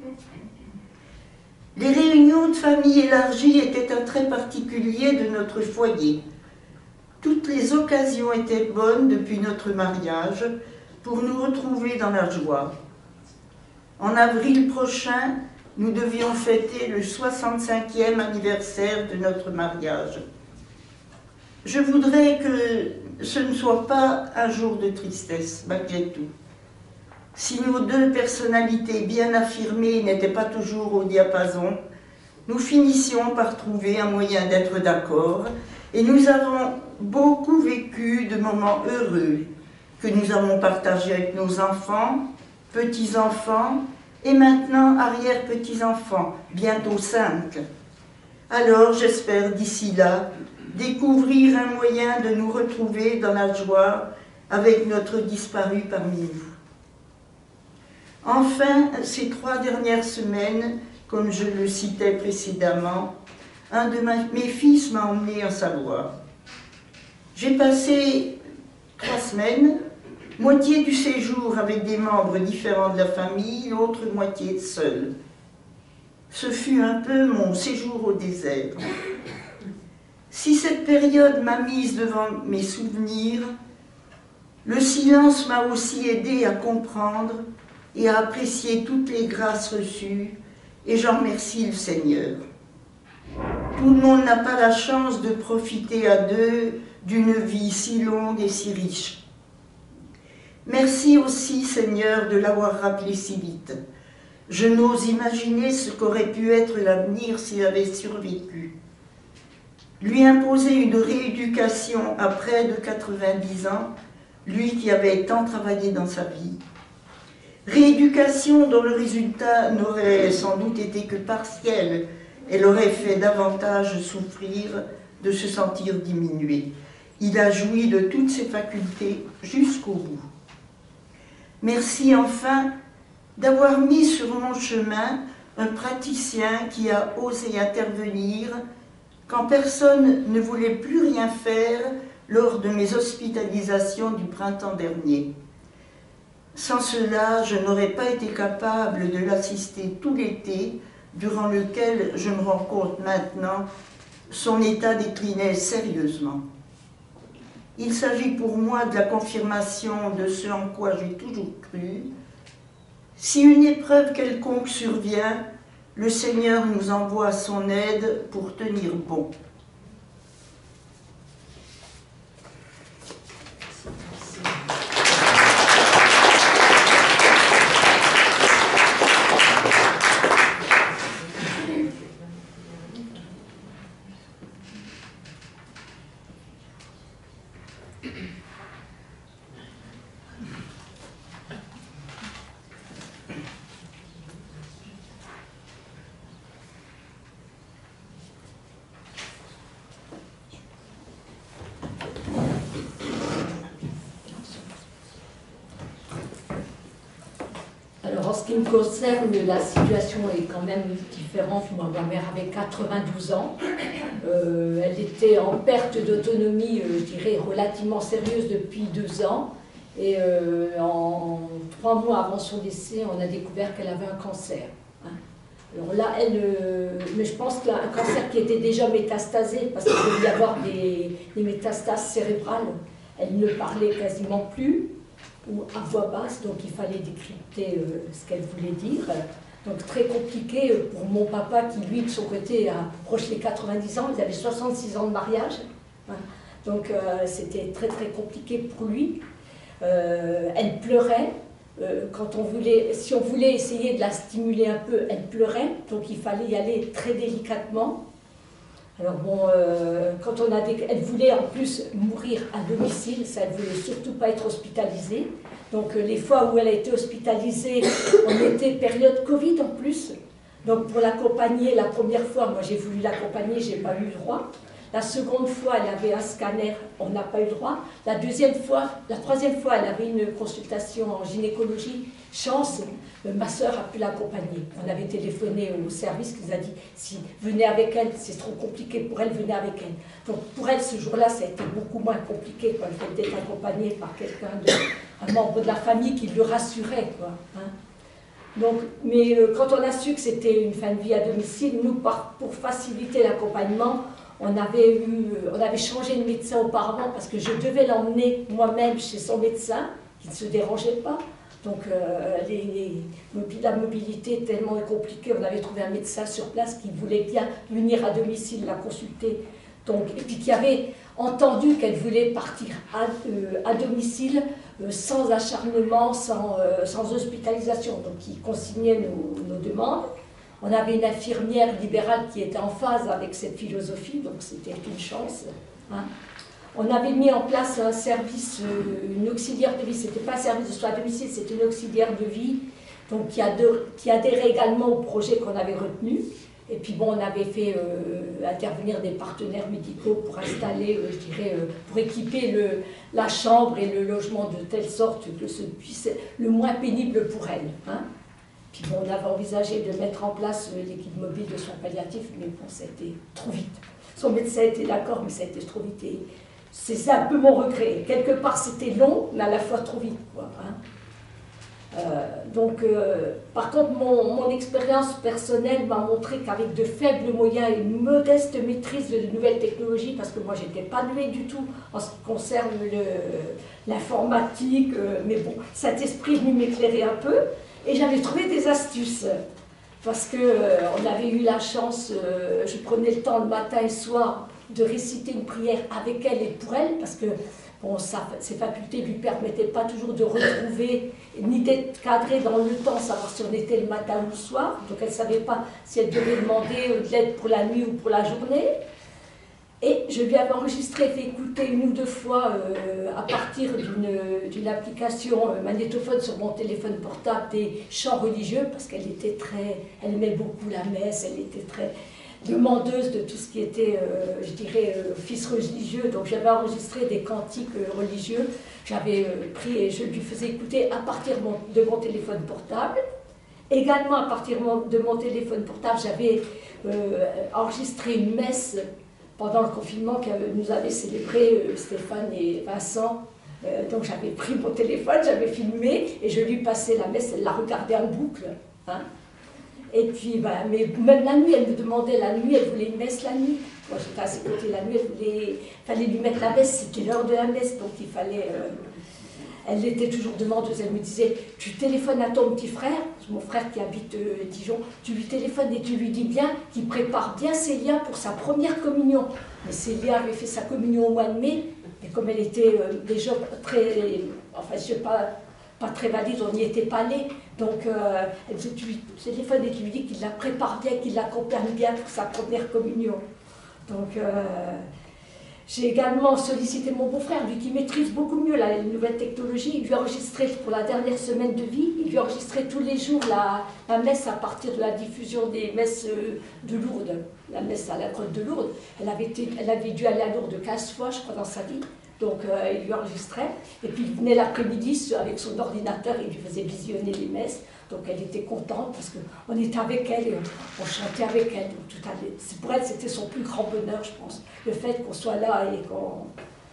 Les réunions de famille élargies étaient un trait particulier de notre foyer. Toutes les occasions étaient bonnes depuis notre mariage pour nous retrouver dans la joie. En avril prochain, nous devions fêter le soixante-cinquième anniversaire de notre mariage. Je voudrais que ce ne soit pas un jour de tristesse, malgré tout. Si nos deux personnalités bien affirmées n'étaient pas toujours au diapason, nous finissions par trouver un moyen d'être d'accord et nous avons beaucoup vécu de moments heureux que nous avons partagés avec nos enfants, petits-enfants et maintenant arrière-petits-enfants, bientôt cinq. Alors j'espère d'ici là découvrir un moyen de nous retrouver dans la joie avec notre disparu parmi nous. Enfin, ces trois dernières semaines, comme je le citais précédemment, un de ma, mes fils m'a emmené en Savoie. J'ai passé trois semaines, moitié du séjour avec des membres différents de la famille, l'autre moitié seule. Ce fut un peu mon séjour au désert. Si cette période m'a mise devant mes souvenirs, le silence m'a aussi aidé à comprendre et à apprécier toutes les grâces reçues, et j'en remercie le Seigneur. Tout le monde n'a pas la chance de profiter à deux d'une vie si longue et si riche. Merci aussi, Seigneur, de l'avoir rappelé si vite. Je n'ose imaginer ce qu'aurait pu être l'avenir s'il avait survécu. Lui imposer une rééducation à près de quatre-vingt-dix ans, lui qui avait tant travaillé dans sa vie. Rééducation dont le résultat n'aurait sans doute été que partiel et l'aurait fait davantage souffrir de se sentir diminué. Il a joui de toutes ses facultés jusqu'au bout. Merci enfin d'avoir mis sur mon chemin un praticien qui a osé intervenir quand personne ne voulait plus rien faire lors de mes hospitalisations du printemps dernier. Sans cela, je n'aurais pas été capable de l'assister tout l'été, durant lequel je me rends compte maintenant, son état déclinait sérieusement. Il s'agit pour moi de la confirmation de ce en quoi j'ai toujours cru. Si une épreuve quelconque survient, le Seigneur nous envoie son aide pour tenir bon. ce qui me concerne, la situation est quand même différente. Moi, ma mère avait quatre-vingt-douze ans. Euh, elle était en perte d'autonomie, euh, je dirais, relativement sérieuse depuis deux ans. Et euh, en trois mois avant son décès, on a découvert qu'elle avait un cancer. Hein. Alors là, elle, euh, mais je pense qu'un cancer qui était déjà métastasé, parce qu'il devait y avoir des, des métastases cérébrales. Elle ne parlait quasiment plus, ou à voix basse, donc il fallait décrypter euh, ce qu'elle voulait dire. Donc très compliqué pour mon papa qui, lui, de son côté, approche les quatre-vingt-dix ans, il avait soixante-six ans de mariage. Hein. Donc euh, c'était très très compliqué pour lui. Euh, elle pleurait. Euh, quand on voulait, si on voulait essayer de la stimuler un peu, elle pleurait, donc il fallait y aller très délicatement. Alors bon, euh, quand on a des, elle voulait en plus mourir à domicile, ça, elle ne voulait surtout pas être hospitalisée. Donc euh, les fois où elle a été hospitalisée, on était période Covid en plus. Donc pour l'accompagner, la première fois, moi j'ai voulu l'accompagner, je n'ai pas eu le droit. La seconde fois, elle avait un scanner, on n'a pas eu le droit. La deuxième fois, la troisième fois, elle avait une consultation en gynécologie. Chance, ma soeur a pu l'accompagner. On avait téléphoné au service qui nous a dit si venez avec elle, c'est trop compliqué pour elle, venez avec elle. Donc pour elle, ce jour-là, ça a été beaucoup moins compliqué quand elle était accompagnée par quelqu'un, un membre de la famille qui le rassurait, quoi. Hein. Donc, mais euh, quand on a su que c'était une fin de vie à domicile, nous, par, pour faciliter l'accompagnement, on avait, eu, on avait changé de médecin auparavant parce que je devais l'emmener moi-même chez son médecin, qui ne se dérangeait pas. Donc euh, les, les, la mobilité est tellement compliquée, on avait trouvé un médecin sur place qui voulait bien venir à domicile la consulter. Donc, et puis qui avait entendu qu'elle voulait partir à, euh, à domicile euh, sans acharnement, sans, euh, sans hospitalisation. Donc il consignait nos, nos demandes. On avait une infirmière libérale qui était en phase avec cette philosophie, donc c'était une chance. Hein. On avait mis en place un service, une auxiliaire de vie, c'était pas un service de soins à domicile, c'était une auxiliaire de vie, donc qui, adore, qui adhérait également au projet qu'on avait retenu. Et puis bon, on avait fait euh, intervenir des partenaires médicaux pour installer, euh, je dirais, euh, pour équiper le, la chambre et le logement de telle sorte que ce puisse être le moins pénible pour elle. Hein. Puis bon, on avait envisagé de mettre en place euh, l'équipe mobile de soins palliatifs, mais bon, ça a été trop vite. Son médecin était d'accord, mais ça a été trop vite. Et c'est un peu mon regret. Quelque part, c'était long, mais à la fois trop vite, quoi. Hein. Euh, donc, euh, par contre, mon, mon expérience personnelle m'a montré qu'avec de faibles moyens et une modeste maîtrise de nouvelles technologies, parce que moi, je n'étais pas douée du tout en ce qui concerne l'informatique, euh, mais bon, cet esprit est venu m'éclairer un peu, et j'avais trouvé des astuces. Parce qu'on euh, avait eu la chance, euh, je prenais le temps le matin et le soir de réciter une prière avec elle et pour elle, parce que bon, ça, ses facultés ne lui permettaient pas toujours de retrouver, ni d'être cadrée dans le temps, savoir si on était le matin ou le soir. Donc elle ne savait pas si elle devait demander de l'aide pour la nuit ou pour la journée. Et je lui avais enregistré, fait écouter une ou deux fois euh, à partir d'une application euh, magnétophone sur mon téléphone portable des chants religieux, parce qu'elle était très, elle aimait beaucoup la messe, elle était très demandeuse de tout ce qui était, euh, je dirais, euh, office religieux. Donc j'avais enregistré des cantiques euh, religieux, j'avais euh, pris et je lui faisais écouter à partir mon, de mon téléphone portable. Également à partir de mon téléphone portable, j'avais euh, enregistré une messe pendant le confinement que nous avaient célébré euh, Stéphane et Vincent. Euh, donc j'avais pris mon téléphone, j'avais filmé et je lui passais la messe, elle la regardait en boucle. Hein. Et puis, bah, mais même la nuit, elle me demandait la nuit, elle voulait une messe la nuit. Moi j'étais à ses côtés la nuit, elle voulait, il fallait lui mettre la messe, c'était l'heure de la messe, donc il fallait... Euh, elle était toujours demandeuse, elle me disait, tu téléphones à ton petit frère, mon frère qui habite euh, Dijon, tu lui téléphones et tu lui dis bien qu'il prépare bien Célia pour sa première communion. Mais Célia avait fait sa communion au mois de mai, et comme elle était euh, déjà très, enfin je sais pas, pas très valide, on n'y était pas allé. Donc euh, elle, tu lui téléphones et tu lui dis qu'il la prépare bien, qu'il l'accompagne bien pour sa première communion. Donc... Euh, j'ai également sollicité mon beau-frère, lui qui maîtrise beaucoup mieux la nouvelle technologie. Il lui a enregistré pour la dernière semaine de vie, il lui a enregistré tous les jours la, la messe à partir de la diffusion des messes de Lourdes, la messe à la grotte de Lourdes. Elle avait, été, elle avait dû aller à Lourdes quinze fois, je crois, dans sa vie. Donc euh, il lui enregistrait. Et puis il venait l'après-midi avec son ordinateur, il lui faisait visionner les messes. Donc elle était contente parce qu'on était avec elle et on, on chantait avec elle. Donc tout allait. Pour elle, c'était son plus grand bonheur, je pense. Le fait qu'on soit là et qu'on...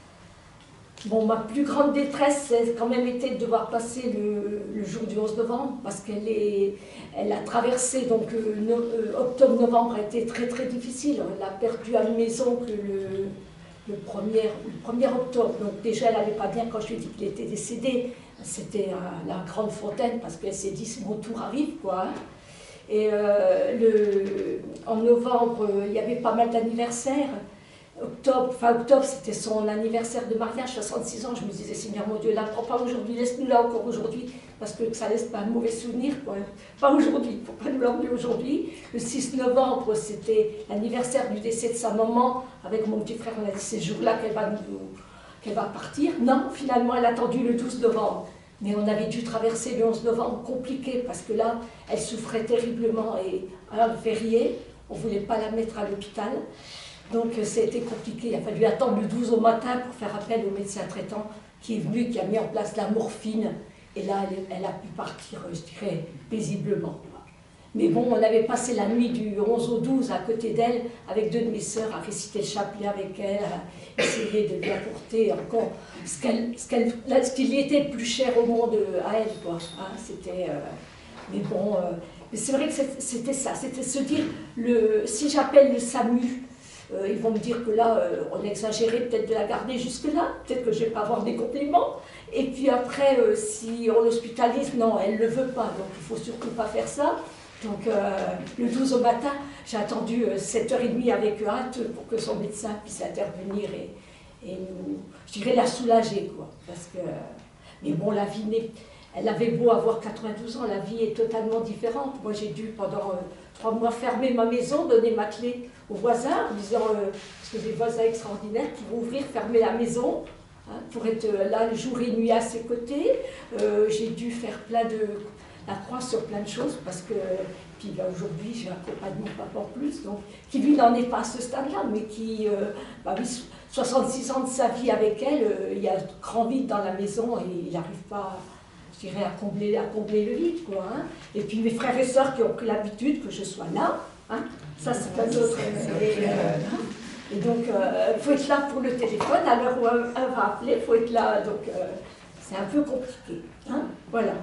Bon, ma plus grande détresse, c'est quand même été de devoir passer le, le jour du onze novembre, parce qu'elle est, elle a traversé, donc euh, no, euh, octobre-novembre a été très très difficile. Elle a perdu à une maison que le, le, premier, le premier octobre. Donc déjà, elle n'allait pas bien quand je lui ai dit qu'il était décédé. C'était à la Grande Fontaine, parce qu'elle s'est dit, mon tour arrive, quoi. Hein. Et euh, le, en novembre, il y avait pas mal d'anniversaires. Octobre, fin octobre, c'était son anniversaire de mariage, soixante-six ans. Je me disais, Seigneur mon Dieu, là, prends pas aujourd'hui, laisse-nous là encore aujourd'hui, parce que ça laisse pas un mauvais souvenir, quoi. Pas aujourd'hui, il ne faut pas nous l'emmener aujourd'hui. Le six novembre, c'était l'anniversaire du décès de sa maman. Avec mon petit frère, on a dit, c'est ce jour-là qu'elle va, qu'elle va partir. Non, finalement, elle a attendu le douze novembre. Mais on avait dû traverser le onze novembre, compliqué, parce que là, elle souffrait terriblement. Et à un férié, on ne voulait pas la mettre à l'hôpital. Donc c'était compliqué, il a fallu attendre le douze au matin pour faire appel au médecin traitant qui est venu, qui a mis en place la morphine. Et là, elle, elle a pu partir, je dirais, paisiblement. Mais bon, on avait passé la nuit du onze au douze à côté d'elle, avec deux de mes sœurs, à réciter le chapelet avec elle, à essayer de lui apporter encore ce, qu'elle, ce, qu'elle, ce qui lui était le plus cher au monde à elle, quoi. Hein, c'était... Euh, mais bon, euh, mais c'est vrai que c'était ça, c'était se dire, le, si j'appelle le SAMU, Euh, ils vont me dire que là, euh, on exagérait peut-être de la garder jusque-là, peut-être que je ne vais pas avoir des compliments. Et puis après, euh, si on l'hospitalise, non, elle ne le veut pas, donc il ne faut surtout pas faire ça. Donc euh, le douze au matin, j'ai attendu euh, sept heures trente avec hâte pour que son médecin puisse intervenir et, et nous, je dirais, la soulager, quoi. Parce que, mais bon, la vie n'est... Elle avait beau avoir quatre-vingt-douze ans, la vie est totalement différente. Moi, j'ai dû, pendant euh, trois mois, fermer ma maison, donner ma clé aux voisins, en disant, euh, parce que j'ai des voisins extraordinaires qui vont ouvrir, fermer la maison, hein, pour être là le jour et nuit à ses côtés. Euh, j'ai dû faire plein de... la croix sur plein de choses, parce que... Puis ben, aujourd'hui, j'ai accompagné mon papa en plus, donc, qui lui n'en est pas à ce stade-là, mais qui, euh, bah, oui, soixante-six ans de sa vie avec elle, euh, il y a grand vide dans la maison et il n'arrive pas... je dirais, à combler, à combler le vide, quoi. Hein. Et puis mes frères et sœurs qui ont pris l'habitude que je sois là, hein. Ça c'est pas d'autre. Et, euh, et donc, il euh, faut être là pour le téléphone, à l'heure où un, un va appeler, il faut être là, donc euh, c'est un peu compliqué. Hein. Voilà.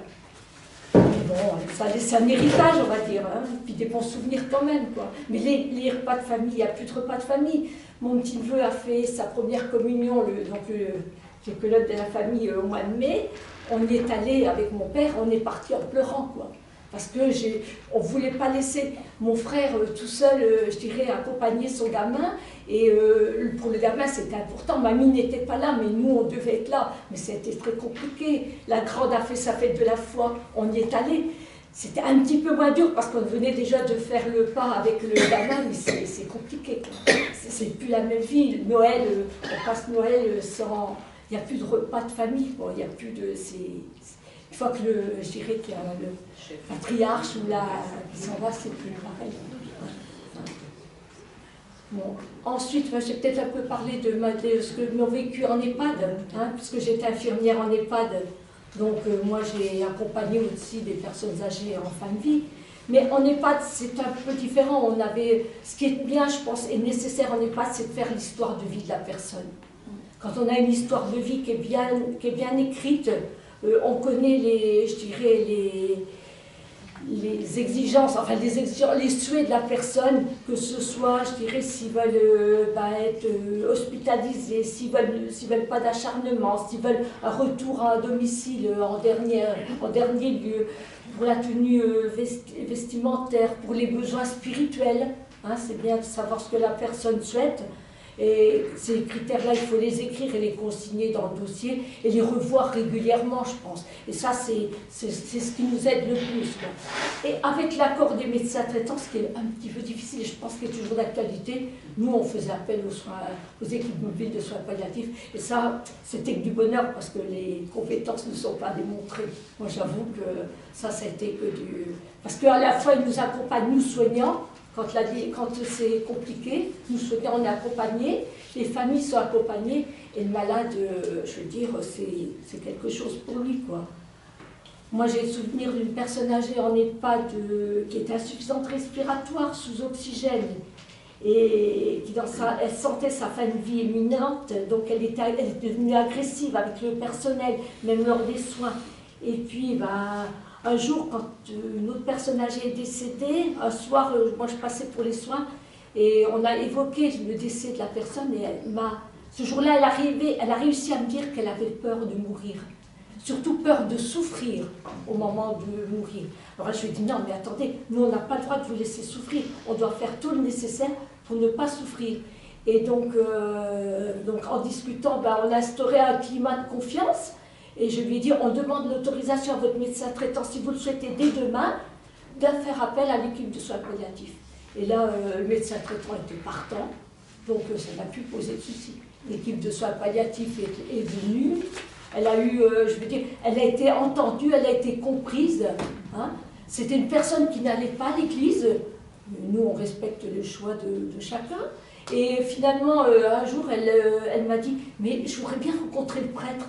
Mais bon, ça laisse un héritage, on va dire, hein. Puis des bons souvenirs quand même, quoi. Mais les, les repas de famille, il n'y a plus de repas de famille. Mon petit-neveu a fait sa première communion, le, donc le, j'ai que l'autre de la famille euh, au mois de mai. On y est allé avec mon père, on est parti en pleurant, quoi. Parce que j'ai, on ne voulait pas laisser mon frère euh, tout seul, euh, je dirais, accompagner son gamin. Et euh, pour le gamin, c'était important. Mamie n'était pas là, mais nous, on devait être là. Mais c'était très compliqué. La grande a fait sa fête de la foi, on y est allé. C'était un petit peu moins dur parce qu'on venait déjà de faire le pas avec le gamin, mais c'est, c'est compliqué, quoi. C'est, c'est plus la même vie. Noël, euh, on passe Noël sans... Il n'y a plus de repas de famille, bon, il n'y a plus de... C'est, une fois que le, je dirais qu'il y a le patriarche ou la... qui s'en va, c'est plus pareil. Bon. Ensuite, j'ai peut-être un peu parlé de, ma, de ce que mon vécu en EHPAD, hein, puisque j'étais infirmière en EHPAD. Donc euh, moi, j'ai accompagné aussi des personnes âgées en fin de vie. Mais en EHPAD, c'est un peu différent. On avait, ce qui est bien, je pense, et nécessaire en EHPAD, c'est de faire l'histoire de vie de la personne. Quand on a une histoire de vie qui est bien, qui est bien écrite, euh, on connaît les, je dirais, les, les exigences, enfin les, exigences, les souhaits de la personne, que ce soit, je dirais, s'ils veulent euh, bah, être euh, hospitalisés, s'ils veulent, s'ils veulent pas d'acharnement, s'ils veulent un retour à un domicile euh, en, dernier, en dernier lieu, pour la tenue euh, vestimentaire, pour les besoins spirituels. Hein, c'est bien de savoir ce que la personne souhaite. Et ces critères-là, il faut les écrire et les consigner dans le dossier et les revoir régulièrement, je pense. Et ça, c'est, c'est, c'est ce qui nous aide le plus, quoi. Et avec l'accord des médecins traitants, ce qui est un petit peu difficile, et je pense qu'il est toujours d'actualité, nous, on faisait appel aux, soins, aux équipes mobiles de soins palliatifs. Et ça, c'était que du bonheur parce que les compétences ne sont pas démontrées. Moi, j'avoue que ça, ça a été que du... Parce qu'à la fois, ils nous accompagnent, nous soignants. Quand, la, quand c'est compliqué, nous soignants, on est accompagnés, les familles sont accompagnées, et le malade, je veux dire, c'est, c'est quelque chose pour lui, quoi. Moi, j'ai le souvenir d'une personne âgée en EHPAD euh, qui était insuffisante respiratoire, sous oxygène, et qui dans sa, elle sentait sa fin de vie imminente, donc elle était, elle était devenue agressive avec le personnel, même lors des soins. Et puis, bah, un jour, quand une autre personne âgée est décédée, un soir, moi je passais pour les soins, et on a évoqué le décès de la personne, et elle m'a, ce jour-là, elle, arrivait, elle a réussi à me dire qu'elle avait peur de mourir. Surtout peur de souffrir au moment de mourir. Alors je lui ai dit, non mais attendez, nous on n'a pas le droit de vous laisser souffrir, on doit faire tout le nécessaire pour ne pas souffrir. Et donc, euh, donc en discutant, ben, on a instauré un climat de confiance, et je lui ai dit, on demande l'autorisation à votre médecin traitant, si vous le souhaitez dès demain, de faire appel à l'équipe de soins palliatifs. Et là, euh, le médecin traitant était partant, donc euh, ça n'a plus posé de soucis. L'équipe de soins palliatifs est, est venue. Elle a eu, euh, je veux dire, elle a été entendue, elle a été comprise. Hein. C'était une personne qui n'allait pas à l'église. Nous, on respecte le choix de, de chacun. Et finalement, euh, un jour, elle, euh, elle m'a dit, mais je voudrais bien rencontrer le prêtre.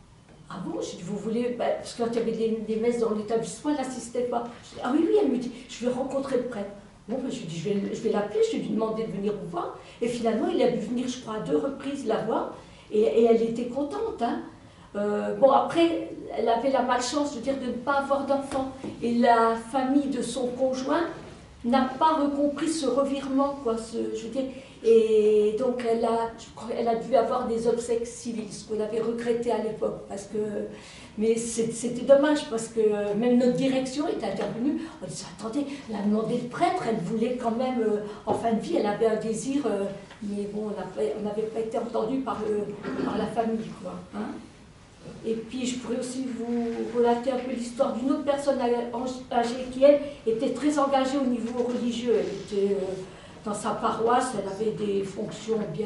Ah bon, j'ai dit, vous voulez, bah, parce que quand il y avait des, des messes dans l'établissement, elle n'assistait pas. Je dis, ah oui, oui, elle me dit, je vais rencontrer le prêtre. Bon, ben, je lui ai dit, je vais, je vais l'appeler, je lui ai demandé de venir vous voir. Et finalement, il a dû venir, je crois, à deux reprises la voir. Et, et elle était contente, hein. Euh, bon, après, elle avait la malchance, je veux dire, de ne pas avoir d'enfant. Et la famille de son conjoint n'a pas recompris ce revirement, quoi. Ce, je veux dire, et donc, elle a, je crois, elle a dû avoir des obsèques civiles, ce qu'on avait regretté à l'époque. Parce que, mais c'était dommage, parce que même notre direction est intervenue. On disait, attendez, elle a demandé le prêtre, elle voulait quand même, euh, en fin de vie, elle avait un désir, euh, mais bon, on n'avait pas été entendu par, le, par la famille, quoi. Hein. Et puis, je pourrais aussi vous relater un peu l'histoire d'une autre personne âgée qui, elle, était très engagée au niveau religieux. Elle était euh, dans sa paroisse, elle avait des fonctions bien...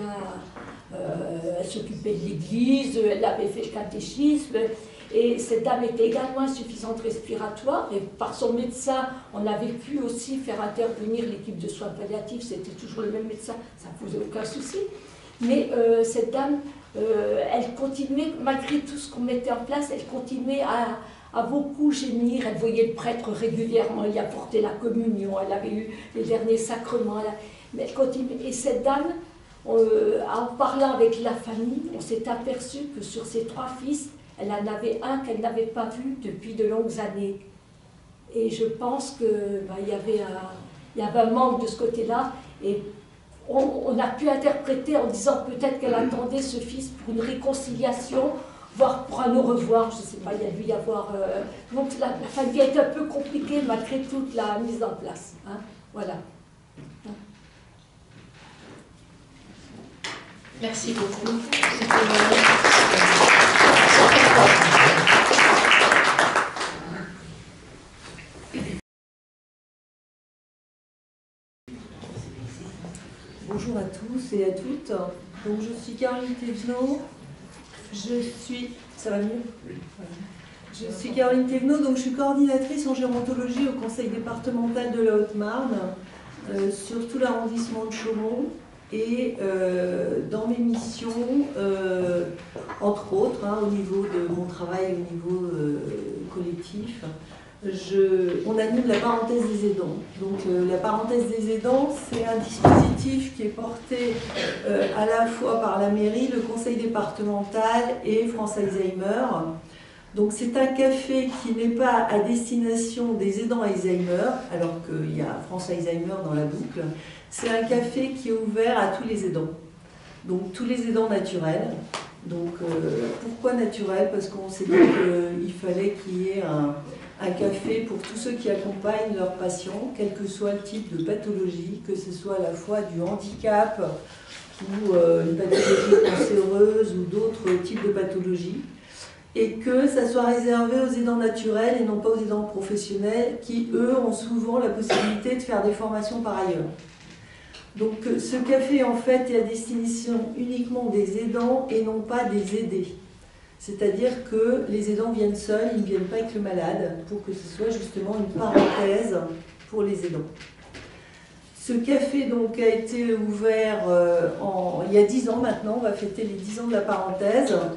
Euh, elle s'occupait de l'église, elle avait fait le catéchisme. Et cette dame était également insuffisante respiratoire. Et par son médecin, on avait pu aussi faire intervenir l'équipe de soins palliatifs. C'était toujours le même médecin, ça ne posait aucun souci. Mais euh, cette dame... Euh, elle continuait, malgré tout ce qu'on mettait en place, elle continuait à, à beaucoup gémir. Elle voyait le prêtre régulièrement, il apportait la communion, elle avait eu les derniers sacrements. Elle a, mais elle continuait. Et cette dame, euh, en parlant avec la famille, on s'est aperçu que sur ses trois fils, elle en avait un qu'elle n'avait pas vu depuis de longues années. Et je pense qu'il bah, y, avait un, y avait un manque de ce côté-là. Et On, on a pu interpréter en disant peut-être qu'elle attendait ce fils pour une réconciliation, voire pour un au revoir, je ne sais pas, il y a dû y avoir... Euh, donc la, la famille a été un peu compliquée malgré toute la mise en place. Hein, voilà. Merci beaucoup. Bonjour à tous et à toutes. Donc, je suis Caroline Thévenot. Je suis... Ça va mieux ? Oui. Voilà. Je suis Caroline Thévenot, donc je suis coordinatrice en gérontologie au conseil départemental de la Haute-Marne, euh, sur tout l'arrondissement de Chaumont. Et euh, dans mes missions, euh, entre autres, hein, au niveau de mon travail, au niveau euh, collectif, Je, on anime la parenthèse des aidants. Donc euh, la parenthèse des aidants, c'est un dispositif qui est porté euh, à la fois par la mairie, le conseil départemental et France Alzheimer. Donc c'est un café qui n'est pas à destination des aidants Alzheimer, alors qu'il y a France Alzheimer dans la boucle. C'est un café qui est ouvert à tous les aidants. Donc tous les aidants naturels. Donc euh, pourquoi naturel? Parce qu'on s'est dit qu'il fallait qu'il y ait un... un café pour tous ceux qui accompagnent leurs patients, quel que soit le type de pathologie, que ce soit à la fois du handicap ou euh, une pathologie cancéreuse ou d'autres types de pathologies, et que ça soit réservé aux aidants naturels et non pas aux aidants professionnels qui, eux, ont souvent la possibilité de faire des formations par ailleurs. Donc ce café, en fait, est à destination uniquement des aidants et non pas des aidés. C'est-à-dire que les aidants viennent seuls, ils ne viennent pas avec le malade, pour que ce soit justement une parenthèse pour les aidants. Ce café donc, a été ouvert euh, en, il y a dix ans maintenant, on va fêter les dix ans de la parenthèse.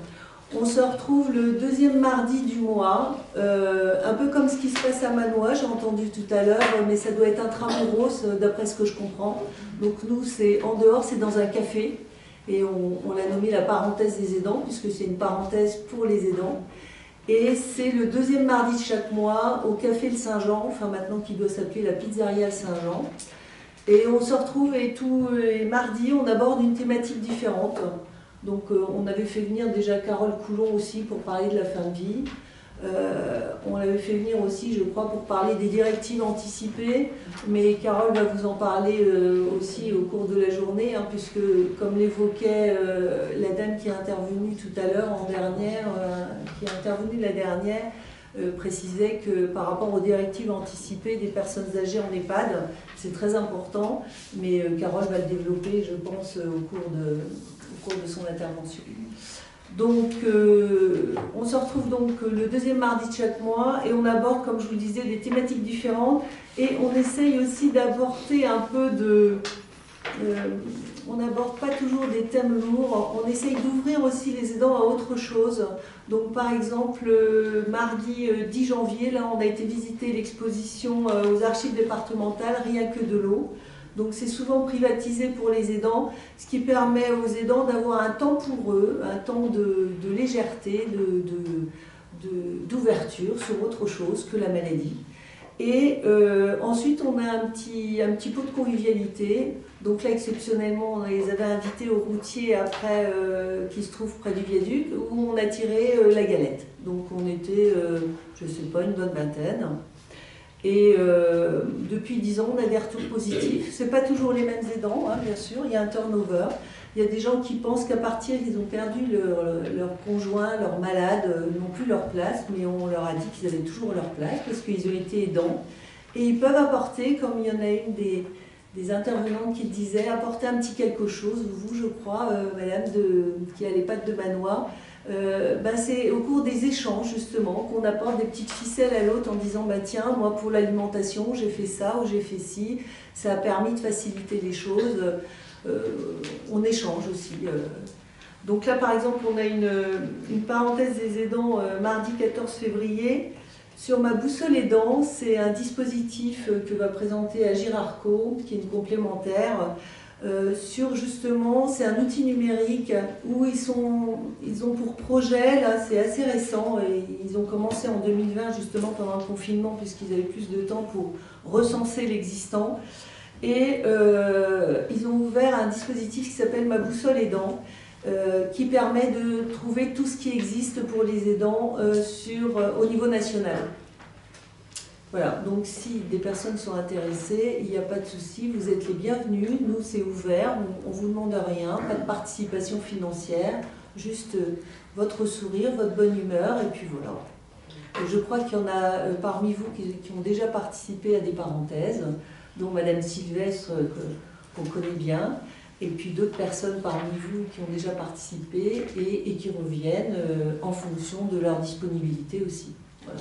On se retrouve le deuxième mardi du mois, euh, un peu comme ce qui se passe à Manois, j'ai entendu tout à l'heure, mais ça doit être intramuros d'après ce que je comprends. Donc nous, c'est en dehors, c'est dans un café, et on, on l'a nommé la parenthèse des aidants, puisque c'est une parenthèse pour les aidants. Et c'est le deuxième mardi de chaque mois au Café le Saint-Jean, enfin maintenant qui doit s'appeler la Pizzeria Saint-Jean. Et on se retrouve et tous les mardis, on aborde une thématique différente. Donc euh, on avait fait venir déjà Carole Coulon aussi pour parler de la fin de vie. Euh, on l'avait fait venir aussi, je crois, pour parler des directives anticipées. Mais Carole va vous en parler euh, aussi au cours de la journée, hein, puisque comme l'évoquait euh, la dame qui est intervenue tout à l'heure en dernière, euh, qui est intervenue la dernière, euh, précisait que par rapport aux directives anticipées des personnes âgées en EHPAD, c'est très important. Mais euh, Carole va le développer, je pense, au cours de... au cours de son intervention. Donc, euh, on se retrouve donc le deuxième mardi de chaque mois et on aborde, comme je vous le disais, des thématiques différentes et on essaye aussi d'aborder un peu de... Euh, on n'aborde pas toujours des thèmes lourds, on essaye d'ouvrir aussi les aidants à autre chose. Donc, par exemple, euh, mardi euh, dix janvier, là, on a été visiter l'exposition euh, aux archives départementales Rien que de l'eau. Donc c'est souvent privatisé pour les aidants, ce qui permet aux aidants d'avoir un temps pour eux, un temps de, de légèreté, d'ouverture de, de, sur autre chose que la maladie. Et euh, ensuite on a un petit, un petit pot de convivialité. Donc là exceptionnellement on les avait invités au routier après, euh, qui se trouve près du viaduc, où on a tiré euh, la galette. Donc on était, euh, je ne sais pas, une bonne vingtaine. Et euh, depuis dix ans, on a des retours positifs. Ce n'est pas toujours les mêmes aidants, hein, bien sûr, il y a un turnover. Il y a des gens qui pensent qu'à partir qu'ils ont perdu leur, leur conjoint, leur malade, ils n'ont plus leur place, mais on leur a dit qu'ils avaient toujours leur place parce qu'ils ont été aidants. Et ils peuvent apporter, comme il y en a une des, des intervenantes qui disait, apporter un petit quelque chose, vous, je crois, euh, madame, de, qui a les pattes de Manois. Euh, ben c'est au cours des échanges justement qu'on apporte des petites ficelles à l'autre en disant bah tiens moi pour l'alimentation j'ai fait ça ou j'ai fait ci, ça a permis de faciliter les choses, euh, on échange aussi. Euh. Donc là par exemple on a une, une parenthèse des aidants euh, mardi quatorze février sur ma boussole aidant, c'est un dispositif que va présenter Agir Arco qui est une complémentaire. Euh, sur justement, c'est un outil numérique où ils, sont, ils ont pour projet, là c'est assez récent, et ils ont commencé en deux mille vingt justement pendant le confinement puisqu'ils avaient plus de temps pour recenser l'existant et euh, ils ont ouvert un dispositif qui s'appelle Ma Boussole Aidant euh, qui permet de trouver tout ce qui existe pour les aidants euh, sur, euh, au niveau national. Voilà, donc si des personnes sont intéressées, il n'y a pas de souci, vous êtes les bienvenus, nous c'est ouvert, on ne vous demande rien, pas de participation financière, juste euh, votre sourire, votre bonne humeur, et puis voilà. Et je crois qu'il y en a euh, parmi vous qui, qui ont déjà participé à des parenthèses, dont Madame Sylvestre, euh, qu'on connaît bien, et puis d'autres personnes parmi vous qui ont déjà participé et, et qui reviennent euh, en fonction de leur disponibilité aussi. Voilà.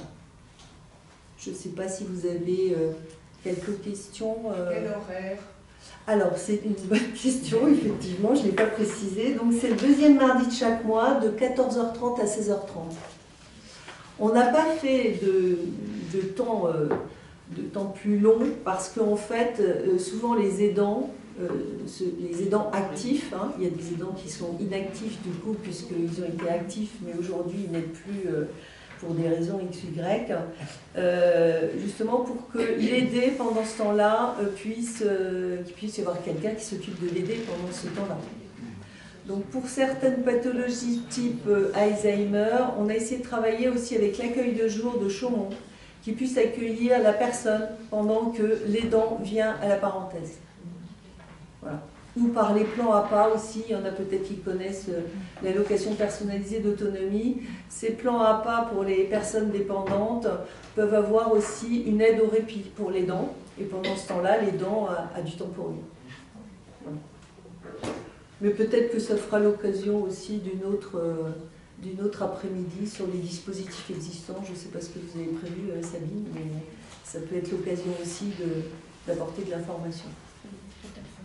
Je ne sais pas si vous avez euh, quelques questions. Euh... Quel horaire? Alors, c'est une bonne question, effectivement, je ne l'ai pas précisé. Donc, c'est le deuxième mardi de chaque mois, de quatorze heures trente à seize heures trente. On n'a pas fait de, de, temps, euh, de temps plus long, parce qu'en fait, euh, souvent les aidants, euh, ce, les aidants actifs, hein, il y a des aidants qui sont inactifs du coup, puisqu'ils ont été actifs, mais aujourd'hui, ils n'aident plus... Euh, pour des raisons X ou Y, euh, justement pour qu'il aidé pendant ce temps-là, euh, puisse, euh, qu'il puisse y avoir quelqu'un qui s'occupe de l'aider pendant ce temps-là. Donc pour certaines pathologies type euh, Alzheimer, on a essayé de travailler aussi avec l'accueil de jour de Chaumont, qui puisse accueillir la personne pendant que l'aidant vient à la parenthèse. Voilà. Ou par les plans A P A aussi, il y en a peut-être qui connaissent l'allocation personnalisée d'autonomie. Ces plans A P A pour les personnes dépendantes peuvent avoir aussi une aide au répit pour l'aidant. Et pendant ce temps-là, l'aidant a, a du temps pour lui. Voilà. Mais peut-être que ça fera l'occasion aussi d'une autre, euh, d'une autre après-midi sur les dispositifs existants. Je ne sais pas ce que vous avez prévu, euh, Sabine, mais ça peut être l'occasion aussi d'apporter de, de l'information.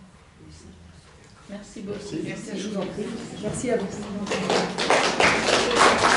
Merci beaucoup. Merci. Je vous en prie. Merci à vous. Merci.